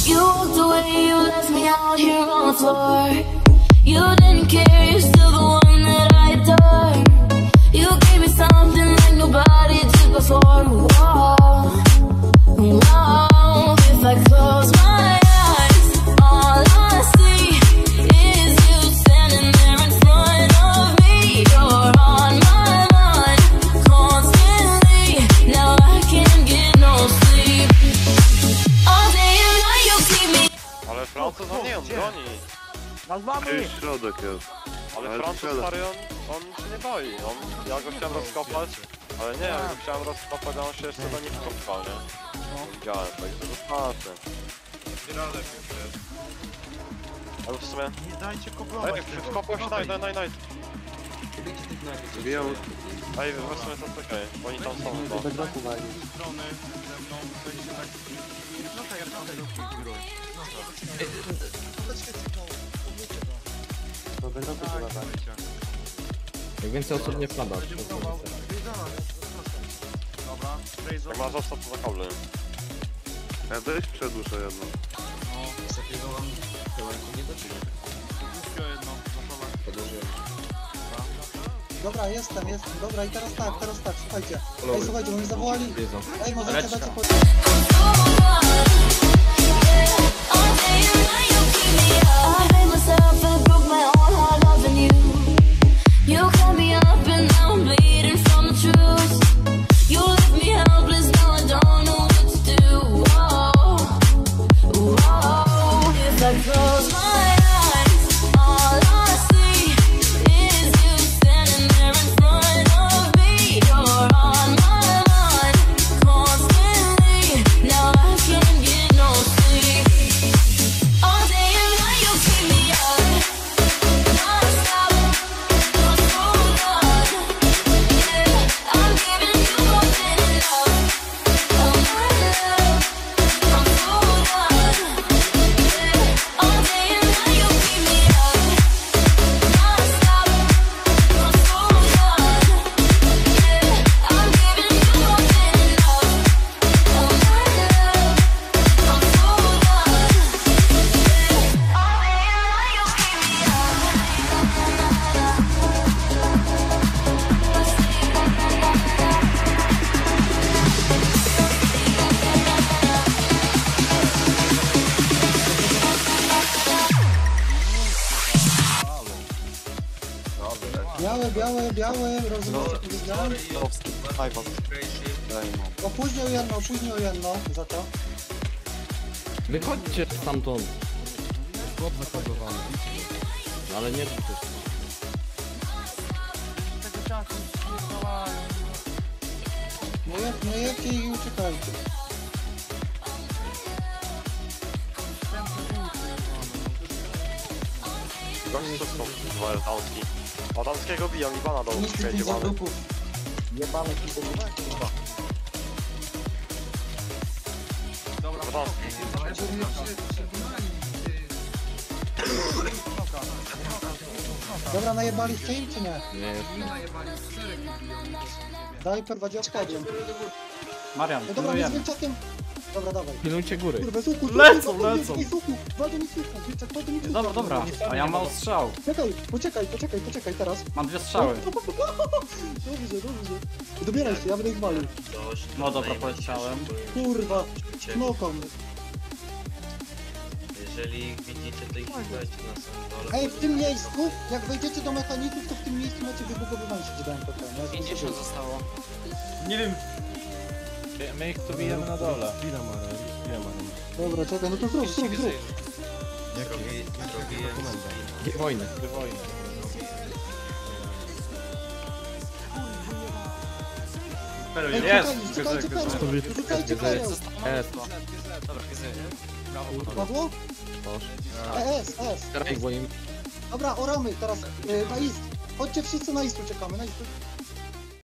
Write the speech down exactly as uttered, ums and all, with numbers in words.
You walked away, you left me out here on the floor. You didn't care, you're still the one that I adore. You gave me something like nobody did before. Whoa, whoa. If I close my eyes, all I see is you standing there in front of me. You're on my mind constantly. Now I can't get no sleep. All day and night you keep me. Ale Francuz, on nie, on broni. Gdzieś środek jest. Ale Ale Francuz, strzela. stary, on, on się nie boi. On, ja go chciałem rozkopać, ale nie, ja go chciałem rozkopać, a on się jeszcze do nich wkopał, nie? Widziałem, także zostawmy. Ale w sumie... Nie dajcie Ej, koblować wkopał się, daj, daj, daj, daj. Bijał. Ej, w sumie to czekaj, oni tam są chyba. strony ze mną, weźcie tak... No tak, jak na tego figuruj. Jak więcej osób nie wpada. Dobra, Razer. Jak ma został, to za kable. Ja też przedłużę jedno. Wszystko jedno, gotowe. Dobra, jestem, jestem. Dobra, i teraz tak, teraz tak, słuchajcie. Ej, słuchajcie, bo mnie zawołali. Ej, możecie dać po... All day and night you keep me up. I hate myself and broke my own heart loving you. You cut me up and now I'm bleeding from the truth. You left me helpless, now I don't know what to do. Whoa, whoa. If I close my eyes, all I see is you standing there in front of me. You're on my mind constantly. Now I can't get no sleep. All day and night you keep me up. Non-stop, you're so good. Yeah, I'm giving you more than enough. Oh my love, I'm so done. Yeah, all day and night you keep me up. Non-stop, you're so done. Yeah, I'm giving you more than enough. Oh my love, I'm so done. Yeah, all day and night you keep me Białe, białe, białe, rozumiem, co powiedziałem? Opóźnił jedno, opóźnił jedno, za to. Wychodźcie stamtąd. Chłop zakładowany. No ale nie tu też. Tego czasu nie działają. No jak, no jakie i uciekajcie. Gość co są, dwa Adamski. Adamskiego biją i bana do Nikt śmieci nie bany. grupów. Dobra, Adamski. Dobra, najebaliście im czy nie? Nie jest. Daj prowadzi odpadłem. Marian, No dobra, nie z pilnujemy. wilczakiem. Dobra, dawaj. Pilnujcie góry. Kurwa, słuchu, Lecą, lecą. Słuchu, waldo mi słuchu, wilczak, waldo mi słuchu. Dobra, dobra, a ja mam strzał. Czekaj, poczekaj, poczekaj, poczekaj, teraz. Mam dwie strzały. Dobrze, dobrze. Dobieraj się, ja będę ich walił. No dobra, poleciałem. Kurwa, knokał mnie. Jeżeli widzicie, to ich dajcie na samym dole. Ej, w tym miejscu, jak wejdziecie do mechaników, to w tym miejscu macie wybugowywanie się dałem to nie? pięćdziesiąt zostało. Nie wiem. My ich tu bijemy na dole. Dobra, czekaj, no to zrób, zrób, zrób. Drogi, drogi jest. Gdzie wojny? Wojny. Ej, Jest! czekajcie, czekajcie, rzucajcie pereł. S. Padło? Boż. E, S, S. Teraz ich boimy. Dobra, oramy teraz, y, na ist. Chodźcie wszyscy na ist, czekamy, na ist.